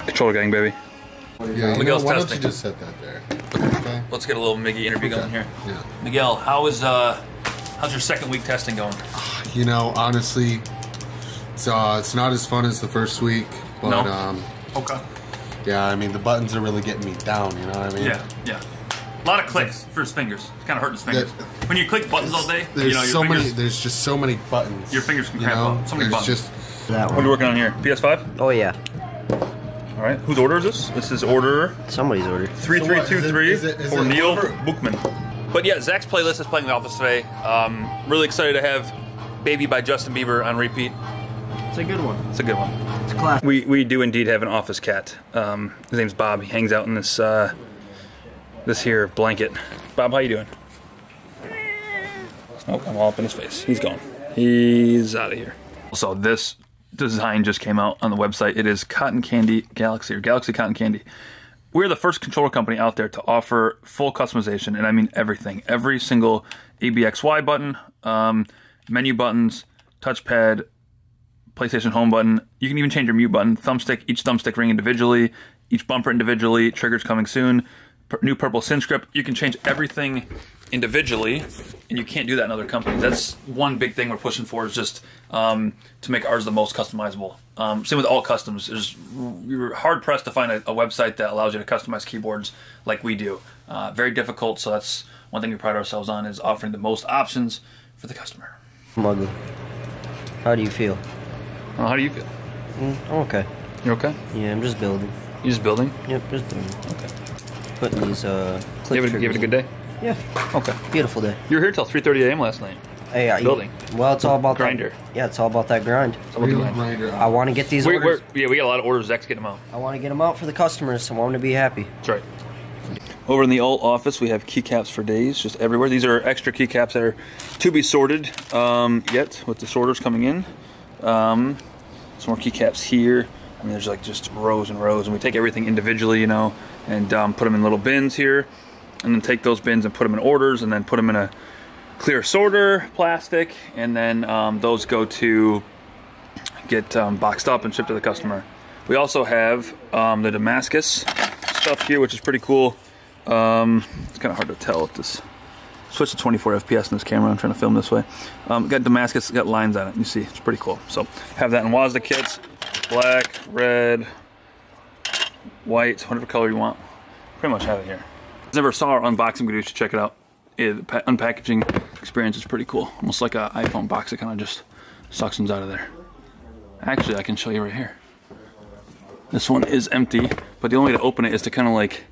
Controller gang, baby. Yeah, Miguel's why testing. don't you just set that there? Okay. Let's get a little Miggy interview going here. Yeah. Miguel, how's your second week testing going? You know, honestly, it's not as fun as the first week, but No? Okay. yeah, I mean the buttons are really getting me down. You know what I mean? Yeah. A lot of clicks for his fingers. It's kind of hurting his fingers. when you click buttons all day, There's your so fingers, many. There's just so many buttons. your fingers can cramp up. So many There's buttons. just That What are one. you working on here? PS5? Oh yeah, All right. Whose order is this? This is order somebody's order. 3323 is it for Neil over? Bookman. But yeah, Zach's playlist is playing in the office today. Really excited to have Baby by Justin Bieber on repeat. It's a good one. It's a good one. It's a classic. We do indeed have an office cat. His name's Bob. He hangs out in this this here blanket. Bob, how you doing? Oh, I'm all up in his face. He's gone. He's out of here. So this design just came out on the website. It is Cotton Candy Galaxy, or Galaxy Cotton Candy. We're the first controller company out there to offer full customization, and I mean everything. Every single ABXY button, menu buttons, touchpad, PlayStation Home button. You can even change your mute button, thumbstick, each thumbstick ring individually, each bumper individually, triggers coming soon, new purple Cinch grip. You can change everything individually, and you can't do that in other companies. That's one big thing we're pushing for, is just to make ours the most customizable. Same with all customs. You're hard pressed to find a website that allows you to customize keyboards like we do. Very difficult, so that's one thing we pride ourselves on, is offering the most options for the customer. Muggle. How do you feel? Well, how do you feel? I'm okay. You're okay? Yeah, I'm just building. You just building? Yep, just building. Okay. Putting these click Give it a good day? Yeah. Okay. Beautiful day. You were here till 3:30 a.m. last night. Hey, Building. Well, it's all about Grinder. That. Yeah, it's all about that grind. grinder. I want to get these orders. Yeah, we got a lot of orders. Zach's getting them out. I want to get them out for the customers. I want them to be happy. That's right. Over in the alt office, we have keycaps for days, just everywhere. These are extra keycaps that are to be sorted yet, with the sorters coming in. Some more keycaps here. I mean, there's like just rows and rows, and we take everything individually, you know, and put them in little bins here, and then take those bins and put them in orders, and then put them in a clear sorter, plastic, and then those go to get boxed up and shipped to the customer. We also have the Damascus stuff here, which is pretty cool. It's kind of hard to tell with this. Switch to 24 FPS in this camera. I'm trying to film this way. Got Damascus, got lines on it. You see, it's pretty cool. So have that in Wazda kits, black, red, white, whatever color you want. Pretty much have it here. Never saw our unboxing video. You should check it out. The unpackaging experience is pretty cool. Almost like an iPhone box. It kind of just suctions out of there. Actually, I can show you right here. This one is empty, but the only way to open it is to kind of like,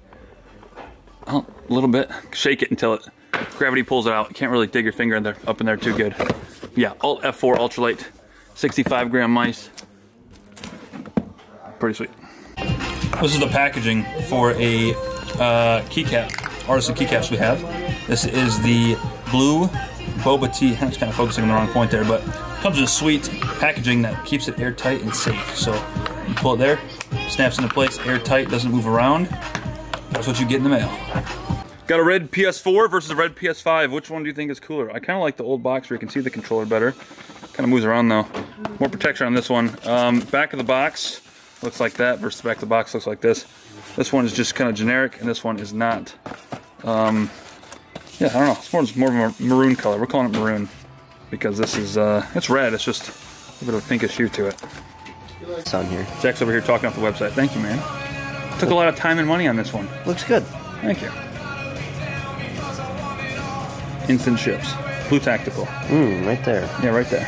a little bit, shake it until it, gravity pulls it out. You can't really dig your finger in there, up in there too good. Yeah, Alt F4 ultralight, 65 gram mice. Pretty sweet. This is the packaging for a keycap, artisan keycaps we have. This is the blue boba tea. I'm just kind of focusing on the wrong point there, but it comes in a sweet packaging that keeps it airtight and safe. So you pull it there, snaps into place, airtight, doesn't move around. That's what you get in the mail. Got a red PS4 versus a red PS5. Which one do you think is cooler? I kind of like the old box where you can see the controller better. Kind of moves around though. More protection on this one. Back of the box looks like that versus the back of the box looks like this. This one is just kind of generic, and this one is not. Yeah, I don't know. It's more of a maroon color. We're calling it maroon because this is it's red. It's just a bit of a pinkish hue to it. It's on here. Jack's over here talking off the website. Thank you, man. Took a lot of time and money on this one. Looks good. Thank you. Instant ships. Blue Tactical. Right there. Yeah, right there.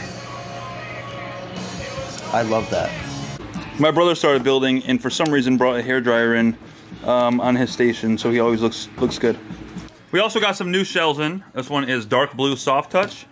I love that. My brother started building, and for some reason brought a hairdryer in on his station, so he always looks good. We also got some new shells in. This one is dark blue soft touch,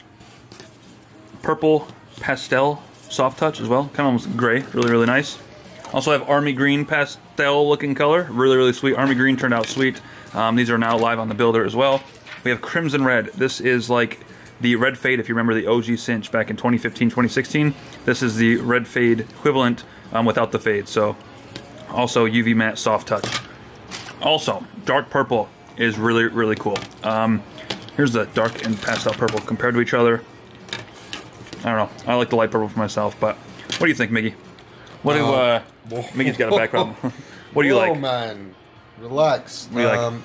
purple pastel soft touch as well, kind of almost gray, really nice. Also have army green pastel looking color, really sweet. Army green turned out sweet. These are now live on the builder as well. We have crimson red. This is like the red fade, if you remember the OG Cinch back in 2015, 2016. This is the red fade equivalent without the fade. So also UV matte soft touch. Also, dark purple is really cool. Here's the dark and pastel purple compared to each other. I don't know. I like the light purple for myself, but what do you think, Miggy? What do Mickey's got a background? What do you like? Oh man, relax. What do you like?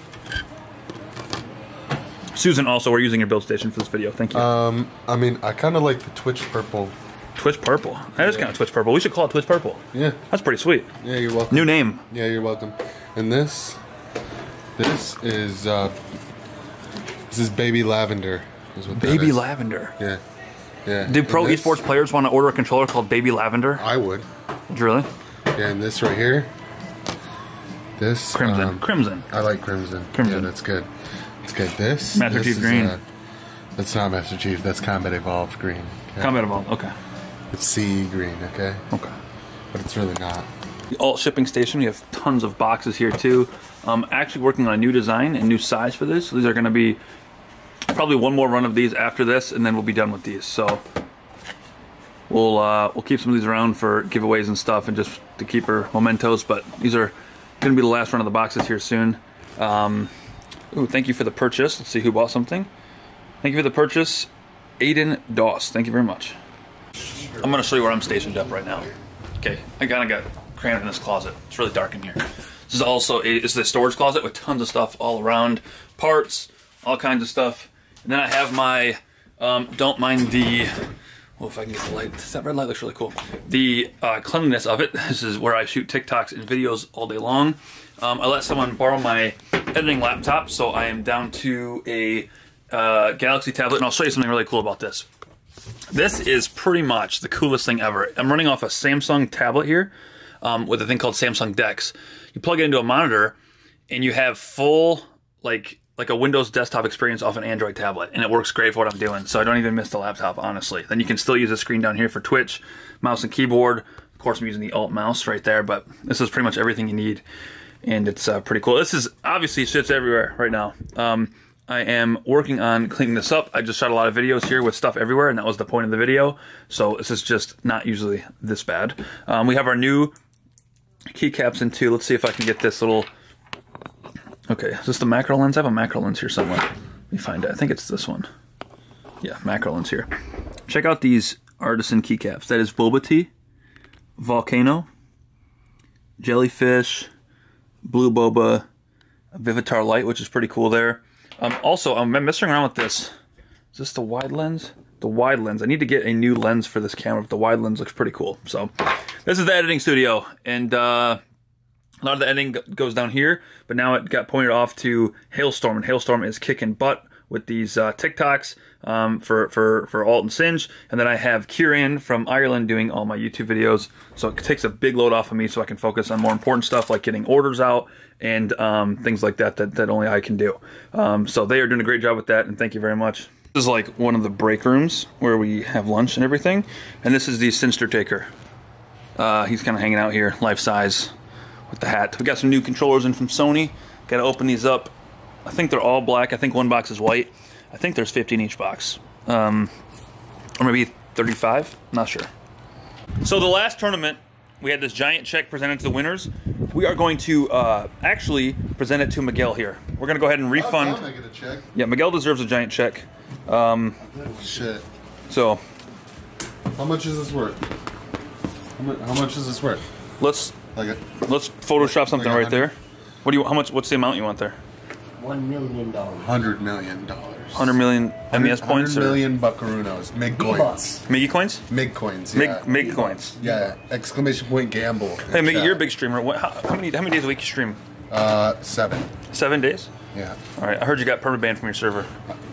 Susan, also, we're using your build station for this video. Thank you. I mean, I kind of like the Twitch purple. Twitch purple. That is kind of Twitch purple. We should call it Twitch purple. Yeah. That's pretty sweet. Yeah, you're welcome. New name. Yeah, you're welcome. And this is Baby Lavender. Is what Baby that is. Lavender. Yeah. Yeah. Do pro esports players want to order a controller called Baby Lavender? I would. Would you really? Yeah, and this right here. This Crimson. Crimson. I like crimson. Crimson. Yeah, that's good. It's good. This Master Chief Green. That's not Master Chief. That's Combat Evolved Green. Okay? Combat Evolved. Okay. It's CE Green. Okay. Okay. But it's really not. The alt shipping station. We have tons of boxes here too. Actually working on a new design and new size for this. So these are going to be probably one more run of these after this, and then we'll be done with these. So we'll keep some of these around for giveaways and stuff, and just to keep her mementos. But these are going to be the last run of the boxes here soon. Ooh, thank you for the purchase. Let's see who bought something. Thank you for the purchase, Aiden Doss. Thank you very much. I'm going to show you where I'm stationed up right now. Okay, I kind of got crammed in this closet. It's really dark in here. This is also it's the storage closet with tons of stuff all around, parts, all kinds of stuff. And then I have my don't mind the. Oh, if I can get the light. That red light looks really cool. The cleanliness of it. This is where I shoot TikToks and videos all day long. I let someone borrow my editing laptop, so I am down to a Galaxy tablet, and I'll show you something really cool about this. This is pretty much the coolest thing ever. I'm running off a Samsung tablet here with a thing called Samsung DeX. You plug it into a monitor, and you have full, like a Windows desktop experience off an Android tablet, and it works great for what I'm doing, so I don't even miss the laptop, honestly. Then you can still use the screen down here for Twitch, mouse and keyboard. Of course, I'm using the Alt mouse right there, but this is pretty much everything you need, and it's pretty cool. This is obviously shit's everywhere right now. I am working on cleaning this up. I just shot a lot of videos here with stuff everywhere, and that was the point of the video, so this is just not usually this bad. We have our new keycaps in too. Let's see if I can get this little... Okay, is this the macro lens? I have a macro lens here somewhere. Let me find it. I think it's this one. Yeah, macro lens here. Check out these artisan keycaps. That is Boba Tea, Volcano, Jellyfish, Blue Boba, Vivitar Light, which is pretty cool there. Also, I'm messing around with this. Is this the wide lens? The wide lens. I need to get a new lens for this camera, but the wide lens looks pretty cool. So, this is the editing studio, and a lot of the editing goes down here, but now it got pointed off to Hailstorm, and Hailstorm is kicking butt with these TikToks for Alt and Cinch, and then I have Kieran from Ireland doing all my YouTube videos, so it takes a big load off of me so I can focus on more important stuff like getting orders out and things like that only I can do. So they are doing a great job with that, and thank you very much. This is like one of the break rooms where we have lunch and everything, and this is the Cinster Taker. He's kind of hanging out here, life size, with the hat. We got some new controllers in from Sony. Got to open these up. I think they're all black. I think one box is white. I think there's 50 in each box. Or maybe 35? Not sure. So the last tournament, we had this giant check presented to the winners. We are going to actually present it to Miguel here. We're going to go ahead and refund. I get a check. Yeah, Miguel deserves a giant check. Shit. So. How much is this worth? How much is this worth? Let's Photoshop something right there. What do you? How much? What's the amount you want there? $1 million. $100 million. 100 million MES points? 100 million buckaroos. MIG coins. Miggy coins? MIG coins, yeah. MIG coins. Yeah, exclamation point gamble. Hey, Miggy, you're a big streamer. How many days a week you stream? 7. 7 days? Yeah. All right, I heard you got permaban from your server.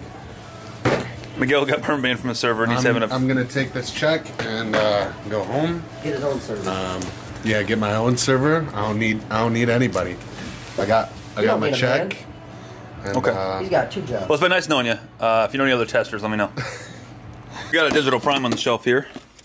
Miguel got permaban from his server, and he's having a... I'm going to take this check and go home. Get his own server. Yeah, get my own server. I don't need anybody. I got my check. And, okay. He's got 2 jobs. Well, it's been nice knowing you. If you know any other testers, let me know. We got a digital prime on the shelf here.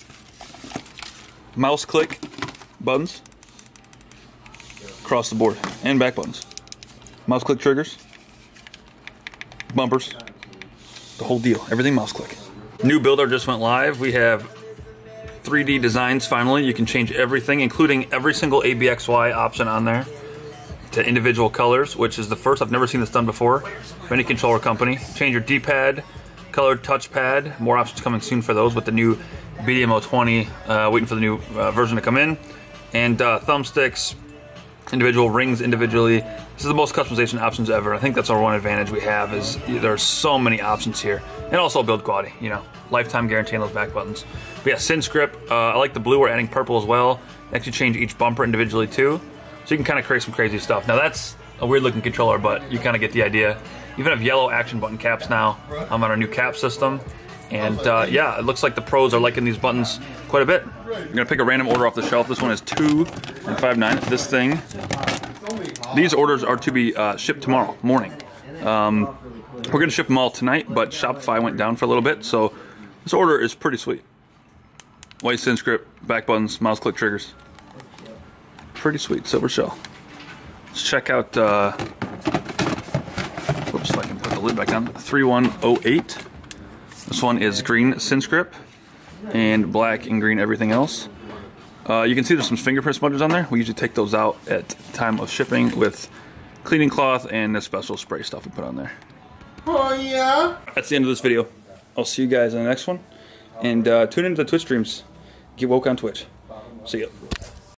Mouse click buttons across the board, and back buttons. Mouse click triggers, bumpers, the whole deal. Everything mouse click. New builder just went live. We have 3D designs finally. You can change everything, including every single ABXY option on there, to individual colors, which is the first. I've never seen this done before for any controller company. Change your D-pad, colored touchpad. More options coming soon for those with the new BDMO 20, waiting for the new version to come in. And thumbsticks, individual rings individually. This is the most customization options ever. I think that's our one advantage we have is there's so many options here. And also build quality, you know, lifetime guarantee on those back buttons. But yeah, Cinch grip. I like the blue. We're adding purple as well. Actually change each bumper individually too. So you can kind of create some crazy stuff. Now that's a weird looking controller, but you kind of get the idea. Even have yellow action button caps now. I'm on our new cap system. And yeah, it looks like the pros are liking these buttons quite a bit. I'm gonna pick a random order off the shelf. This one is 2.59. This thing, these orders are to be shipped tomorrow morning. We're gonna ship them all tonight, but Shopify went down for a little bit, so this order is pretty sweet. White cinch grip, back buttons, mouse click triggers. Pretty sweet, silver shell. Let's check out, whoops, if I can put the lid back on, 3108. This one is green cinch grip and black and green everything else. You can see there's some fingerprint smudges on there. We usually take those out at time of shipping with cleaning cloth and the special spray stuff we put on there. Oh yeah. That's the end of this video. I'll see you guys in the next one. And tune into the Twitch streams. Get woke on Twitch. See ya.